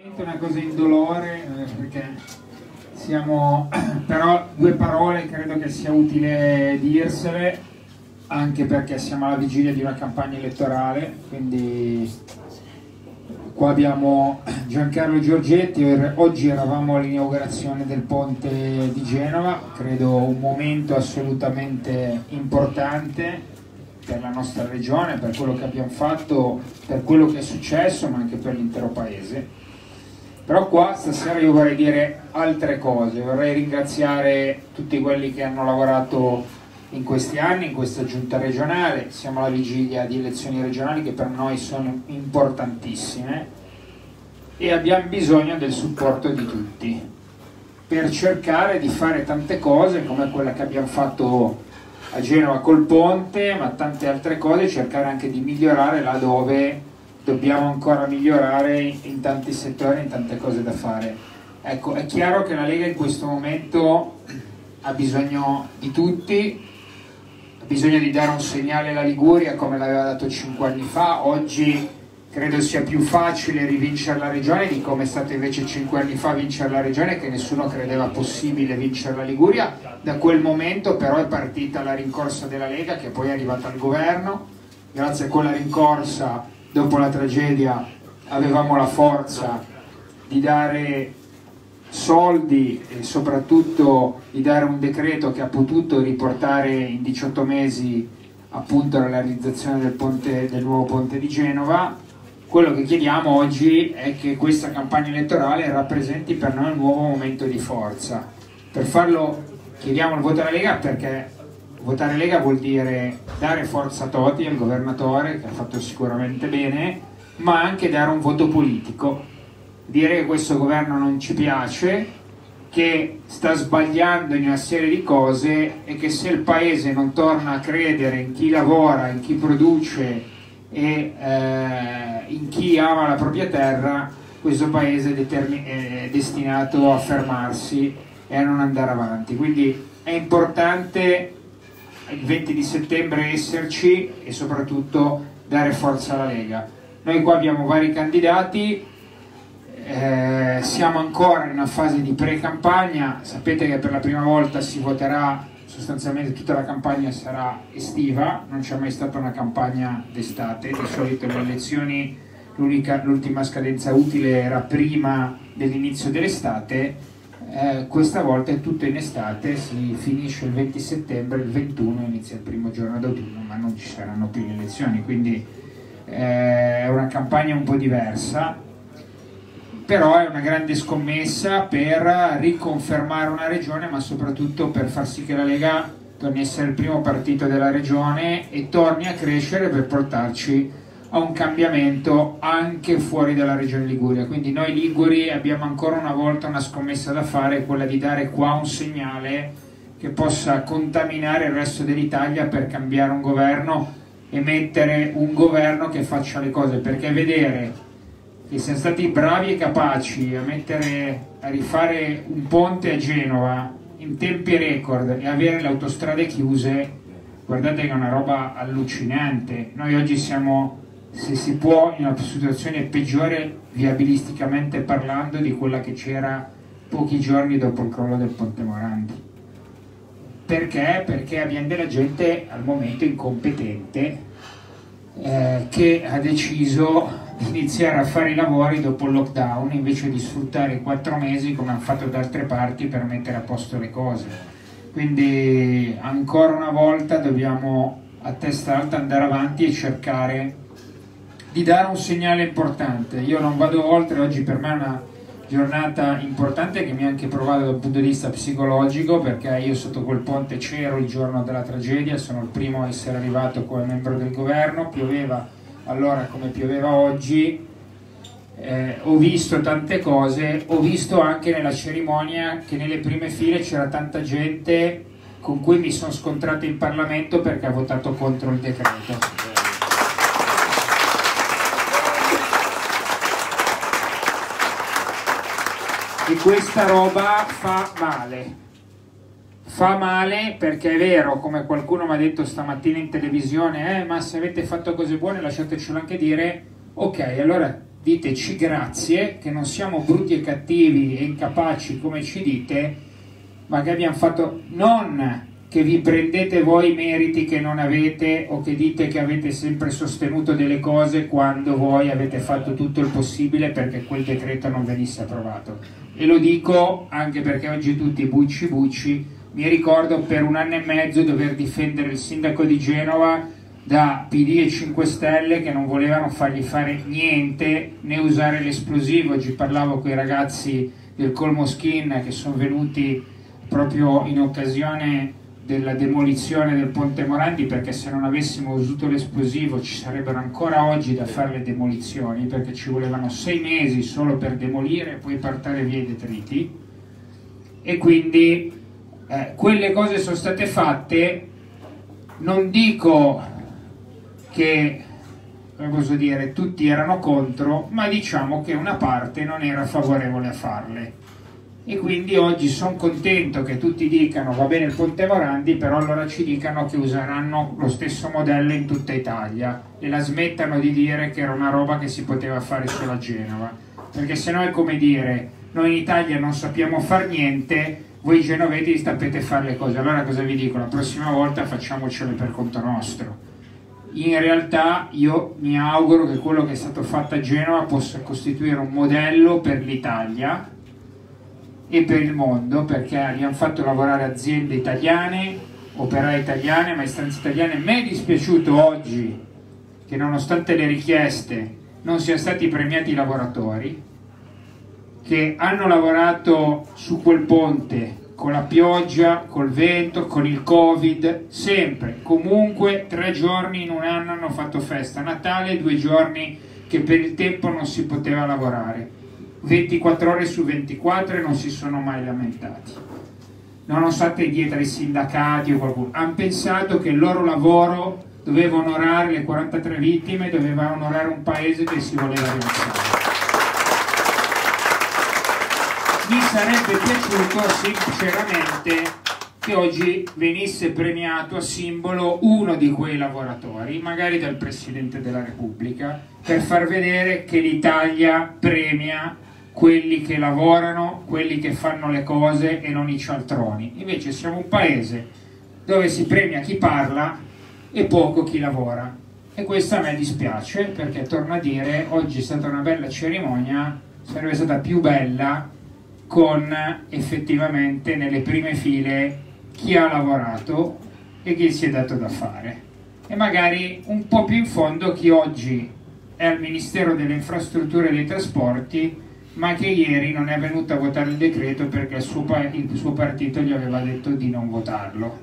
Una cosa indolore, perché siamo, però due parole credo che sia utile dirsele, anche perché siamo alla vigilia di una campagna elettorale, quindi qua abbiamo Giancarlo Giorgetti. Oggi eravamo all'inaugurazione del ponte di Genova, credo un momento assolutamente importante per la nostra regione, per quello che abbiamo fatto, per quello che è successo, ma anche per l'intero paese. Però qua stasera io vorrei dire altre cose, vorrei ringraziare tutti quelli che hanno lavorato in questi anni, in questa giunta regionale. Siamo alla vigilia di elezioni regionali che per noi sono importantissime e abbiamo bisogno del supporto di tutti per cercare di fare tante cose come quella che abbiamo fatto a Genova col ponte, ma tante altre cose, cercare anche di migliorare laddove dobbiamo ancora migliorare in tanti settori, in tante cose da fare. Ecco, è chiaro che la Lega in questo momento ha bisogno di tutti, ha bisogno di dare un segnale alla Liguria come l'aveva dato 5 anni fa. Oggi credo sia più facile rivincere la regione di come è stato invece 5 anni fa vincere la regione, che nessuno credeva possibile vincere la Liguria. Da quel momento però è partita la rincorsa della Lega, che poi è arrivata al governo. Grazie a quella rincorsa, dopo la tragedia, avevamo la forza di dare soldi e soprattutto di dare un decreto che ha potuto riportare in 18 mesi appunto la realizzazione del nuovo ponte di Genova. Quello che chiediamo oggi è che questa campagna elettorale rappresenti per noi un nuovo momento di forza. Per farlo chiediamo il voto alla Lega, perché votare Lega vuol dire dare forza a Toti, al governatore, che ha fatto sicuramente bene, ma anche dare un voto politico. Dire che questo governo non ci piace, che sta sbagliando in una serie di cose e che se il paese non torna a credere in chi lavora, in chi produce e in chi ama la propria terra, questo paese è destinato a fermarsi e a non andare avanti. Quindi è importante il 20 di settembre esserci e soprattutto dare forza alla Lega. Noi qua abbiamo vari candidati, siamo ancora in una fase di pre-campagna. Sapete che per la prima volta si voterà, sostanzialmente tutta la campagna sarà estiva, non c'è mai stata una campagna d'estate. Di solito le elezioni l'ultima scadenza utile era prima dell'inizio dell'estate. Questa volta è tutto in estate, si finisce il 20 settembre, il 21 inizia il primo giorno d'autunno, ma non ci saranno più le elezioni, quindi è una campagna un po' diversa, però è una grande scommessa per riconfermare una regione, ma soprattutto per far sì che la Lega torni a essere il primo partito della regione e torni a crescere per portarci a un cambiamento anche fuori dalla regione Liguria. Quindi noi liguri abbiamo ancora una volta una scommessa da fare, quella di dare qua un segnale che possa contaminare il resto dell'Italia per cambiare un governo e mettere un governo che faccia le cose, perché vedere che siamo stati bravi e capaci a rifare un ponte a Genova in tempi record e avere le autostrade chiuse, guardate che è una roba allucinante. Noi oggi siamo, se si può, in una situazione peggiore viabilisticamente parlando di quella che c'era pochi giorni dopo il crollo del Ponte Morandi. Perché? Perché abbiamo della gente al momento incompetente che ha deciso di iniziare a fare i lavori dopo il lockdown invece di sfruttare i 4 mesi come hanno fatto da altre parti per mettere a posto le cose. Quindi ancora una volta dobbiamo a testa alta andare avanti e cercare di dare un segnale importante. Io non vado oltre, oggi per me è una giornata importante che mi ha anche provato dal punto di vista psicologico, perché io sotto quel ponte c'ero il giorno della tragedia, sono il primo a essere arrivato come membro del governo, pioveva allora come pioveva oggi, ho visto tante cose, ho visto anche nella cerimonia che nelle prime file c'era tanta gente con cui mi sono scontrato in Parlamento perché ha votato contro il decreto. E questa roba fa male perché è vero, come qualcuno mi ha detto stamattina in televisione, ma se avete fatto cose buone lasciatecelo anche dire. Ok, allora diteci grazie, che non siamo brutti e cattivi e incapaci come ci dite, ma che abbiamo fatto, non che vi prendete voi i meriti che non avete o che dite che avete sempre sostenuto delle cose quando voi avete fatto tutto il possibile perché quel decreto non venisse approvato. E lo dico anche perché oggi tutti bucci bucci, mi ricordo per 1 anno e mezzo dover difendere il sindaco di Genova da PD e 5 Stelle che non volevano fargli fare niente né usare l'esplosivo. Oggi parlavo con i ragazzi del Colmoskin che sono venuti proprio in occasione della demolizione del Ponte Morandi, perché se non avessimo usato l'esplosivo ci sarebbero ancora oggi da fare le demolizioni, perché ci volevano 6 mesi solo per demolire e poi portare via i detriti. E quindi quelle cose sono state fatte. Non dico che, come posso dire, tutti erano contro, ma diciamo che una parte non era favorevole a farle. E quindi oggi sono contento che tutti dicano va bene il Ponte Morandi, però allora ci dicano che useranno lo stesso modello in tutta Italia e la smettano di dire che era una roba che si poteva fare solo a Genova, perché sennò è come dire noi in Italia non sappiamo far niente, voi genovesi sapete fare le cose, allora cosa vi dico? La prossima volta facciamocele per conto nostro. In realtà io mi auguro che quello che è stato fatto a Genova possa costituire un modello per l'Italia e per il mondo, perché abbiamo fatto lavorare aziende italiane, operai italiane, maestranze italiane. Mi è dispiaciuto oggi che nonostante le richieste non siano stati premiati i lavoratori che hanno lavorato su quel ponte con la pioggia, col vento, con il Covid, sempre, comunque 3 giorni in un anno hanno fatto festa, Natale 2 giorni che per il tempo non si poteva lavorare. 24 ore su 24 e non si sono mai lamentati. Non state dietro ai sindacati o qualcuno. Hanno pensato che il loro lavoro doveva onorare le 43 vittime, doveva onorare un paese che si voleva rialzare. Mi sarebbe piaciuto sinceramente che oggi venisse premiato a simbolo uno di quei lavoratori, magari dal Presidente della Repubblica, per far vedere che l'Italia premia quelli che lavorano, quelli che fanno le cose e non i cialtroni. Invece siamo un paese dove si premia chi parla e poco chi lavora, e questo a me dispiace, perché torno a dire, oggi è stata una bella cerimonia, sarebbe stata più bella con effettivamente nelle prime file chi ha lavorato e chi si è dato da fare, e magari un po' più in fondo chi oggi è al Ministero delle Infrastrutture e dei Trasporti ma che ieri non è venuto a votare il decreto perché il suo partito gli aveva detto di non votarlo.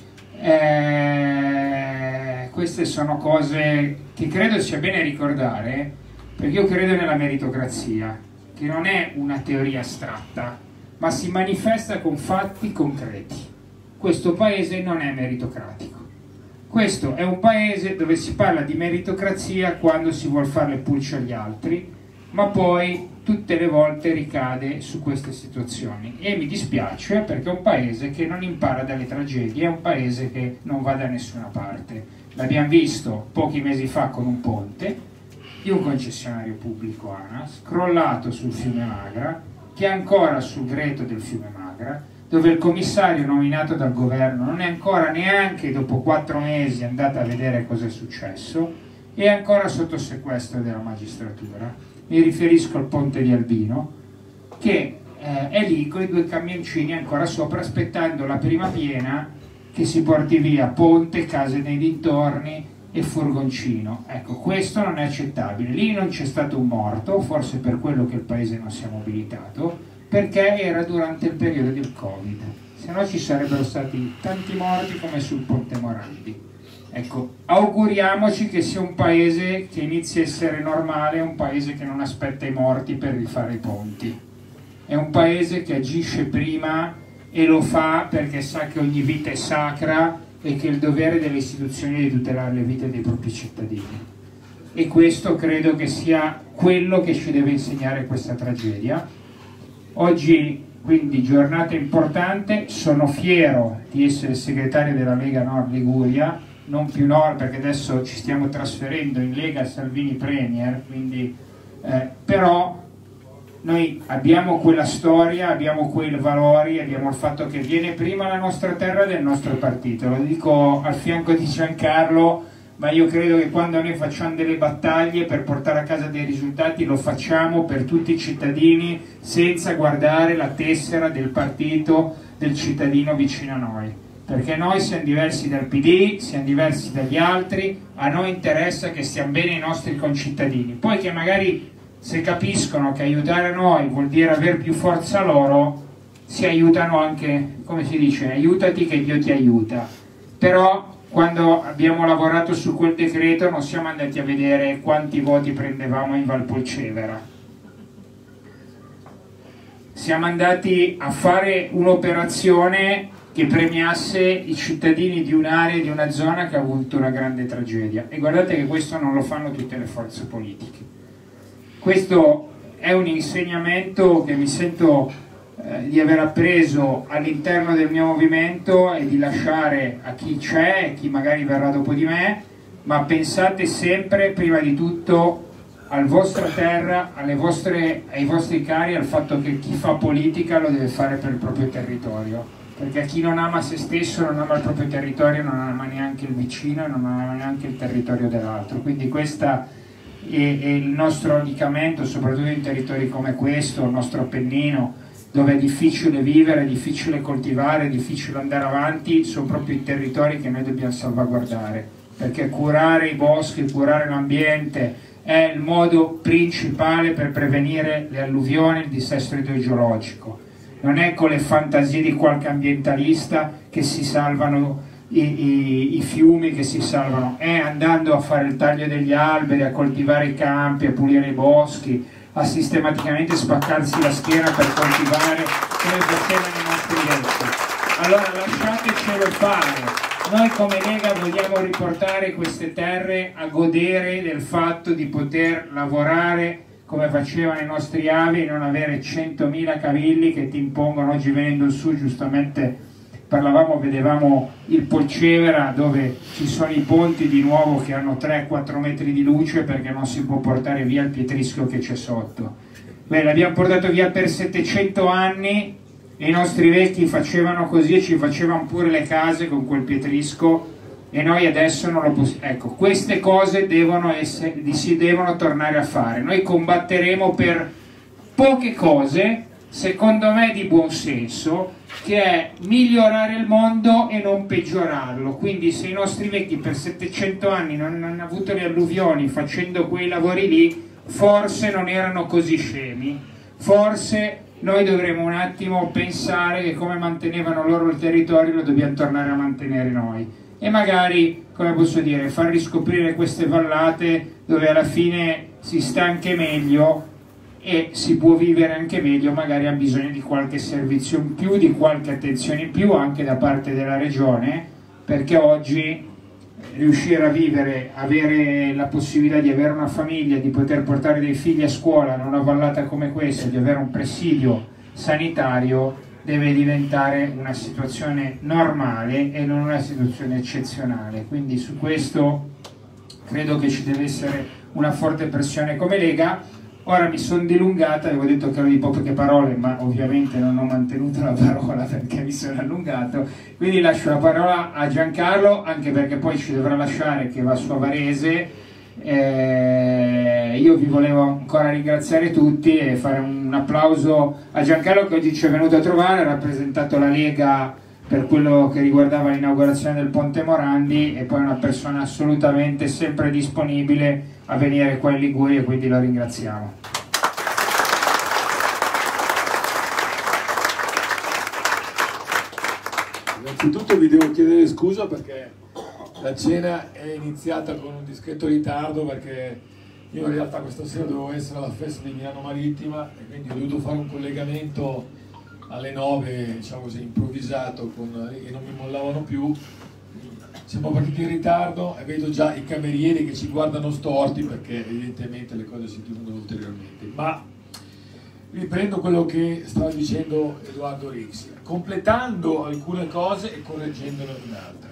Queste sono cose che credo sia bene ricordare, perché io credo nella meritocrazia, che non è una teoria astratta, ma si manifesta con fatti concreti. Questo paese non è meritocratico. Questo è un paese dove si parla di meritocrazia quando si vuol fare le pulce agli altri, ma poi tutte le volte ricade su queste situazioni, e mi dispiace perché è un paese che non impara dalle tragedie, è un paese che non va da nessuna parte. L'abbiamo visto pochi mesi fa con un ponte di un concessionario pubblico ANAS crollato sul fiume Magra, che è ancora sul greto del fiume Magra, dove il commissario nominato dal governo non è ancora neanche dopo 4 mesi andato a vedere cosa è successo, e è ancora sotto sequestro della magistratura. Mi riferisco al ponte di Albino, che è lì con i 2 camioncini ancora sopra aspettando la prima piena che si porti via ponte, case nei dintorni e furgoncino. Ecco, questo non è accettabile. Lì non c'è stato un morto, forse per quello che il paese non si è mobilitato, perché era durante il periodo del Covid, se no ci sarebbero stati tanti morti come sul Ponte Morandi. Ecco, auguriamoci che sia un paese che inizi a essere normale, un paese che non aspetta i morti per rifare i ponti. È un paese che agisce prima e lo fa perché sa che ogni vita è sacra e che è il dovere delle istituzioni di tutelare le vite dei propri cittadini. E questo credo che sia quello che ci deve insegnare questa tragedia. Oggi quindi giornata importante, sono fiero di essere segretario della Lega Nord Liguria, non più Nord perché adesso ci stiamo trasferendo in Lega Salvini Premier, quindi però noi abbiamo quella storia, abbiamo quei valori, abbiamo il fatto che viene prima la nostra terra del nostro partito. Lo dico al fianco di Giancarlo, ma io credo che quando noi facciamo delle battaglie per portare a casa dei risultati lo facciamo per tutti i cittadini senza guardare la tessera del partito del cittadino vicino a noi, perché noi siamo diversi dal PD, siamo diversi dagli altri, a noi interessa che stiano bene i nostri concittadini, poi che magari se capiscono che aiutare noi vuol dire avere più forza loro, si aiutano anche, come si dice, aiutati che Dio ti aiuta. Però quando abbiamo lavorato su quel decreto non siamo andati a vedere quanti voti prendevamo in Valpolcevera. Siamo andati a fare un'operazione che premiasse i cittadini di un'area, di una zona che ha avuto una grande tragedia. E guardate che questo non lo fanno tutte le forze politiche. Questo è un insegnamento che mi sento di aver appreso all'interno del mio movimento e di lasciare a chi c'è e chi magari verrà dopo di me, ma pensate sempre prima di tutto alla vostra terra, ai vostri cari, al fatto che chi fa politica lo deve fare per il proprio territorio, perché chi non ama se stesso, non ama il proprio territorio, non ama neanche il vicino e non ama neanche il territorio dell'altro. Quindi questa è il nostro radicamento, soprattutto in territori come questo, il nostro Appennino, dove è difficile vivere, è difficile coltivare, è difficile andare avanti, sono proprio i territori che noi dobbiamo salvaguardare, perché curare i boschi, curare l'ambiente è il modo principale per prevenire le alluvioni e il dissesto idrogeologico. Non è con le fantasie di qualche ambientalista che si salvano i fiumi, che si salvano, è andando a fare il taglio degli alberi, a coltivare i campi, a pulire i boschi, a sistematicamente spaccarsi la schiena per coltivare come facevano i nostri vecchi. Allora lasciatecelo fare. Noi come Lega vogliamo riportare queste terre a godere del fatto di poter lavorare come facevano i nostri avi e non avere 100.000 cavilli che ti impongono. Oggi venendo su giustamente vedevamo il Polcevera, dove ci sono i ponti di nuovo che hanno 3-4 metri di luce perché non si può portare via il pietrischio che c'è sotto. Beh, l'abbiamo portato via per 700 anni e i nostri vecchi facevano così e ci facevano pure le case con quel pietrisco e noi adesso non lo possiamo. Ecco, queste cose si devono tornare a fare. Noi combatteremo per poche cose, secondo me di buon senso, che è migliorare il mondo e non peggiorarlo. Quindi se i nostri vecchi per 700 anni non hanno avuto le alluvioni facendo quei lavori lì, forse non erano così scemi, forse noi dovremo un attimo pensare che come mantenevano loro il territorio lo dobbiamo tornare a mantenere noi e magari, come posso dire, far riscoprire queste vallate dove alla fine si sta anche meglio e si può vivere anche meglio, magari ha bisogno di qualche servizio in più, di qualche attenzione in più anche da parte della regione, perché oggi riuscire a vivere, avere la possibilità di avere una famiglia, di poter portare dei figli a scuola in una vallata come questa, di avere un presidio sanitario, deve diventare una situazione normale e non una situazione eccezionale. Quindi su questo credo che ci deve essere una forte pressione come Lega. Ora mi sono dilungata, avevo detto che ero di poche parole, ma ovviamente non ho mantenuto la parola perché mi sono allungato, quindi lascio la parola a Giancarlo, anche perché poi ci dovrà lasciare che va su a Varese. Io vi volevo ancora ringraziare tutti e fare un applauso a Giancarlo che oggi ci è venuto a trovare, ha rappresentato la Lega per quello che riguardava l'inaugurazione del Ponte Morandi e poi è una persona assolutamente sempre disponibile a venire qua in Liguria, quindi lo ringraziamo. Innanzitutto vi devo chiedere scusa perché la cena è iniziata con un discreto ritardo, perché io in realtà questa sera dovevo essere alla festa di Milano Marittima e quindi ho dovuto fare un collegamento alle 9, diciamo così, improvvisato, e non mi mollavano più. Siamo partiti in ritardo e vedo già i camerieri che ci guardano storti perché evidentemente le cose si dilungano ulteriormente. Ma riprendo quello che stava dicendo Edoardo Rixi, completando alcune cose e correggendone in altre.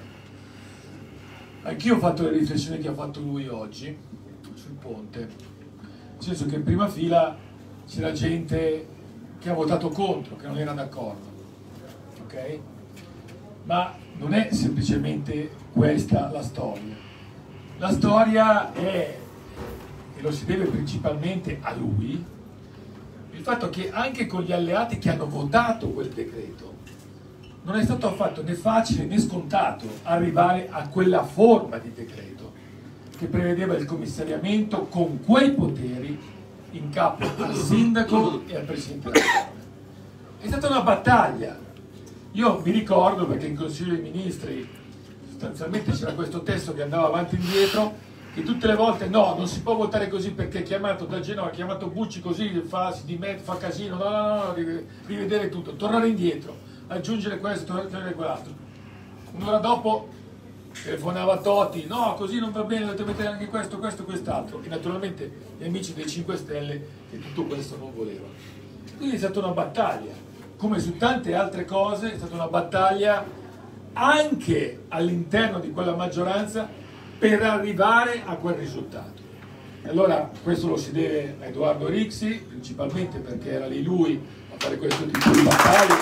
Anch'io ho fatto le riflessioni che ha fatto lui oggi sul ponte. senso che in prima fila c'era gente che ha votato contro, che non era d'accordo, ok? Ma non è semplicemente questa la storia. La storia è, e lo si deve principalmente a lui, il fatto che anche con gli alleati che hanno votato quel decreto non è stato affatto né facile né scontato arrivare a quella forma di decreto che prevedeva il commissariamento con quei poteri in capo al sindaco e al presidente della regione. È stata una battaglia. Io mi ricordo, perché in Consiglio dei Ministri sostanzialmente c'era questo testo che andava avanti e indietro, che tutte le volte no, non si può votare così perché è chiamato da Genova, ha chiamato Bucci così, si dimette, fa casino, no, rivedere tutto, tornare indietro, aggiungere questo, aggiungere quell'altro. Un'ora dopo telefonava Totti, no, così non va bene, dovete mettere anche questo, questo, quest'altro. E naturalmente gli amici dei 5 Stelle che tutto questo non volevano. Quindi è stata una battaglia, come su tante altre cose, è stata una battaglia anche all'interno di quella maggioranza per arrivare a quel risultato. E allora questo lo si deve a Edoardo Rixi, principalmente perché era lì lui a fare questo tipo di battaglie.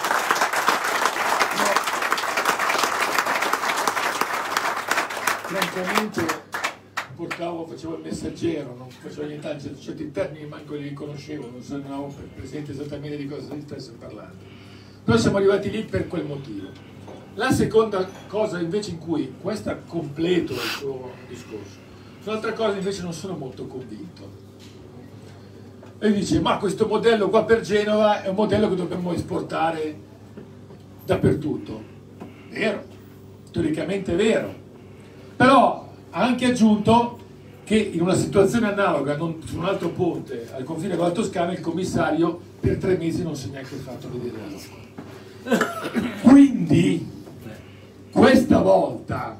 Francamente facevo il messaggero, non facevo niente, certi termini manco li conoscevo, non sono presente esattamente di cosa si stesse parlando. Però siamo arrivati lì per quel motivo. La seconda cosa invece in cui, questa completo il suo discorso, sull'altra cosa invece non sono molto convinto. E dice, ma questo modello qua per Genova è un modello che dobbiamo esportare dappertutto. Vero, teoricamente è vero. Però ha anche aggiunto che in una situazione analoga, su un altro ponte al confine con la Toscana, il commissario per 3 mesi non si è neanche fatto vedere la locura. Quindi questa volta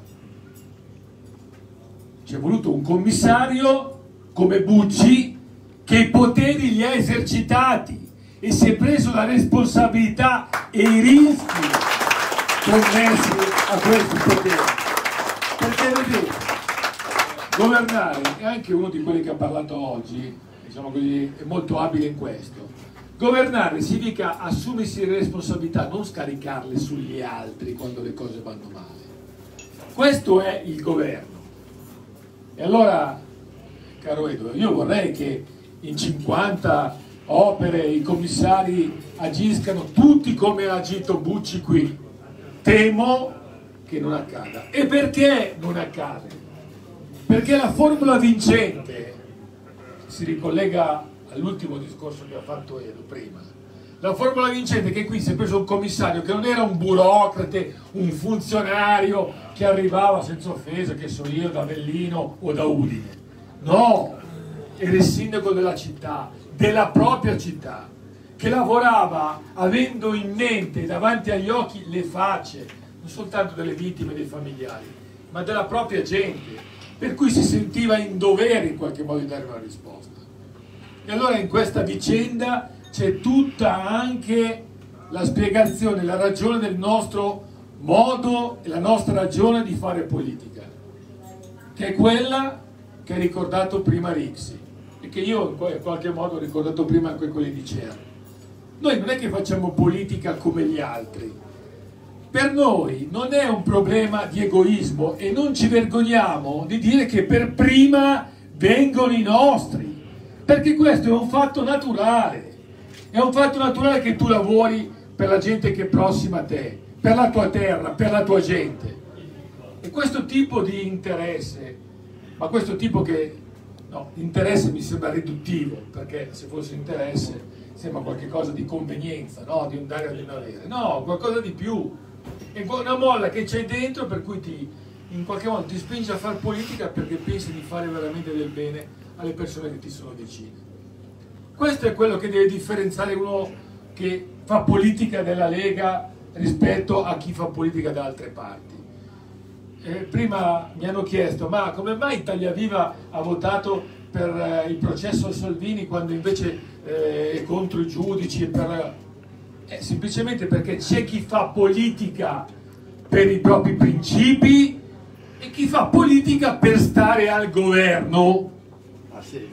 ci è voluto un commissario come Bucci che i poteri li ha esercitati e si è preso la responsabilità e i rischi connessi a questi poteri. Perché vedete, governare è anche uno di quelli che ha parlato oggi, diciamo così, è molto abile in questo. Governare significa assumersi le responsabilità, non scaricarle sugli altri quando le cose vanno male. Questo è il governo. E allora, caro Edo, io vorrei che in 50 opere i commissari agiscano tutti come ha agito Bucci qui. Temo che non accada. E perché non accade? Perché la formula vincente si ricollega all'ultimo discorso che ha fatto Edo prima. La formula vincente è che qui si è preso un commissario che non era un burocrate, un funzionario che arrivava, senza offesa, che so io, da Avellino o da Udine. No, era il sindaco della città, della propria città, che lavorava avendo in mente, davanti agli occhi, le facce, non soltanto delle vittime e dei familiari, ma della propria gente, per cui si sentiva in dovere in qualche modo di dare una risposta. E allora in questa vicenda c'è tutta anche la spiegazione, la ragione del nostro modo e la nostra ragione di fare politica, che è quella che ha ricordato prima Rixi e che io in qualche modo ho ricordato prima anche quelli di Cerno. Noi non è che facciamo politica come gli altri. Per noi non è un problema di egoismo e non ci vergogniamo di dire che per prima vengono i nostri, perché questo è un fatto naturale. È un fatto naturale che tu lavori per la gente che è prossima a te, per la tua terra, per la tua gente. E questo tipo di interesse, ma questo tipo che, no, interesse mi sembra riduttivo, perché se fosse interesse sembra qualcosa di convenienza, no? Di un dare o di non avere. No, qualcosa di più. È una molla che c'è dentro per cui in qualche modo ti spinge a fare politica perché pensi di fare veramente del bene alle persone che ti sono vicine. Questo è quello che deve differenziare uno che fa politica della Lega rispetto a chi fa politica da altre parti. Prima mi hanno chiesto, ma come mai Italia Viva ha votato per il processo a Salvini quando invece è contro i giudici? Semplicemente perché c'è chi fa politica per i propri principi e chi fa politica per stare al governo. Ah, sì.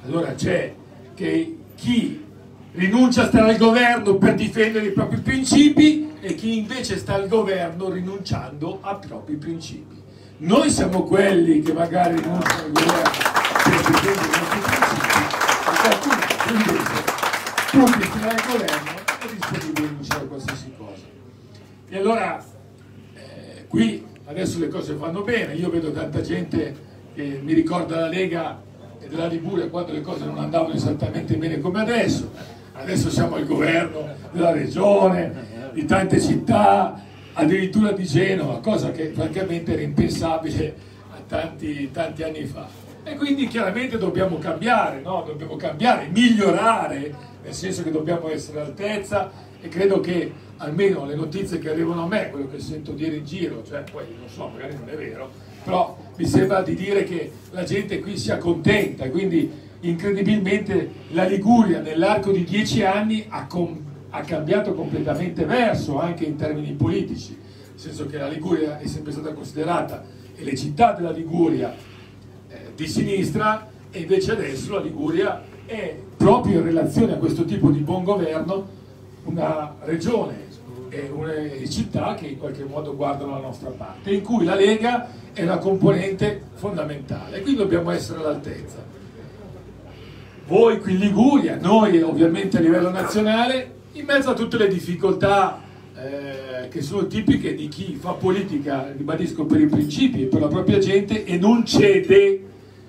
Allora c'è che chi rinuncia a stare al governo per difendere i propri principi e chi invece sta al governo rinunciando ai propri principi. Noi siamo quelli che magari rinunciano al governo per difendere i nostri principi e qualcuno invece, pur di stare al governo, è disponibile a rinunciare a qualsiasi cosa. E allora qui adesso le cose vanno bene, io vedo tanta gente che mi ricorda la Lega e della Liguria quando le cose non andavano esattamente bene come adesso siamo al governo della regione, di tante città, addirittura di Genova, cosa che francamente era impensabile tanti anni fa. E quindi chiaramente dobbiamo cambiare, no? Dobbiamo cambiare, migliorare, nel senso che dobbiamo essere all'altezza, e credo che almeno le notizie che arrivano a me, quello che sento dire in giro, cioè poi non so, magari non è vero, però mi sembra di dire che la gente qui sia contenta, quindi incredibilmente la Liguria nell'arco di 10 anni ha cambiato completamente verso, anche in termini politici, nel senso che la Liguria è sempre stata considerata, e le città della Liguria, di sinistra, e invece adesso la Liguria è, proprio in relazione a questo tipo di buon governo, una regione e una città che in qualche modo guardano la nostra parte, in cui la Lega è una componente fondamentale, e quindi dobbiamo essere all'altezza. Voi qui in Liguria, noi ovviamente a livello nazionale, in mezzo a tutte le difficoltà che sono tipiche di chi fa politica, ribadisco, per i principi e per la propria gente, e non cede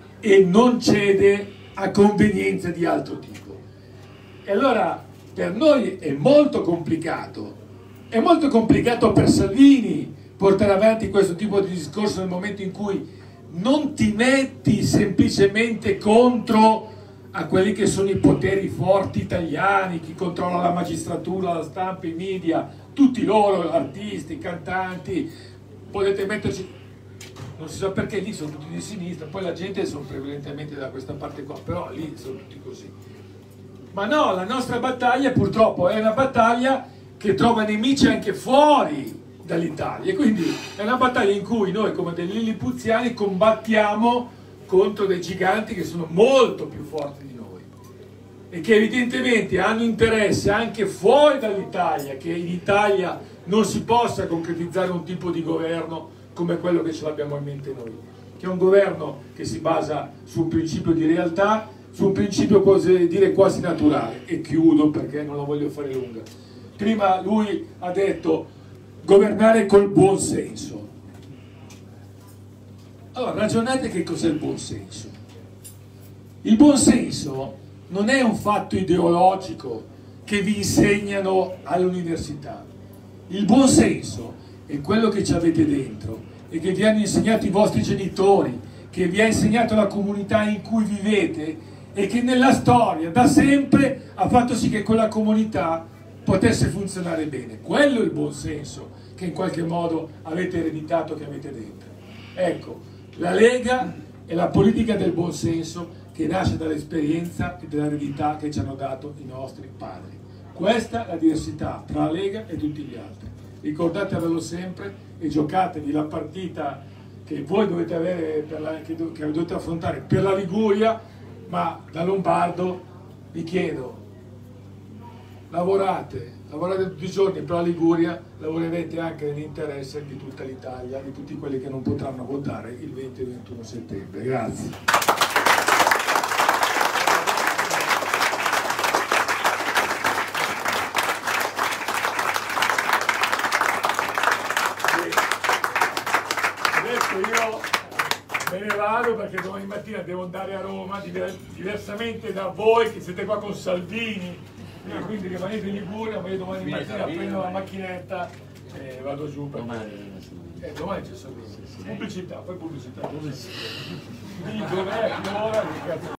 a convenienze di altro tipo. E allora per noi è molto complicato per Salvini portare avanti questo tipo di discorso nel momento in cui non ti metti semplicemente contro a quelli che sono i poteri forti italiani, chi controlla la magistratura, la stampa, i media, tutti loro, artisti, cantanti, potete metterci, non si sa perché lì sono tutti di sinistra, poi la gente sono prevalentemente da questa parte qua, però lì sono tutti così. Ma no, la nostra battaglia purtroppo è una battaglia che trova nemici anche fuori dall'Italia, e quindi è una battaglia in cui noi come dei lillipuziani combattiamo contro dei giganti che sono molto più forti di noi e che evidentemente hanno interesse anche fuori dall'Italia che in Italia non si possa concretizzare un tipo di governo come quello che ce l'abbiamo in mente noi, che è un governo che si basa su un principio di realtà, su un principio quasi naturale. E chiudo perché non la voglio fare lunga. Prima lui ha detto governare col buon senso. Allora ragionate che cos'è il buon senso. Il buon senso non è un fatto ideologico che vi insegnano all'università. Il buon senso è quello che ci avete dentro e che vi hanno insegnato i vostri genitori, che vi ha insegnato la comunità in cui vivete e che nella storia da sempre ha fatto sì che quella comunità potesse funzionare bene. Quello è il buon senso che in qualche modo avete ereditato, che avete dentro. Ecco, la Lega è la politica del buon senso che nasce dall'esperienza e dall'eredità che ci hanno dato i nostri padri. Questa è la diversità tra la Lega e tutti gli altri. Ricordatevelo sempre e giocatevi la partita che voi dovete avere, che dovete affrontare per la Liguria, ma da lombardo vi chiedo, lavorate tutti i giorni per la Liguria, lavorerete anche nell'interesse di tutta l'Italia, di tutti quelli che non potranno votare il 20 e 21 settembre. Grazie. Io me ne vado perché domani mattina devo andare a Roma, diversamente da voi che siete qua con Salvini, e quindi rimanete in Liguria, ma io domani mattina prendo la macchinetta e vado giù. Domani c'è Salvini. Pubblicità, poi pubblicità. Quindi dov'è, a che ora?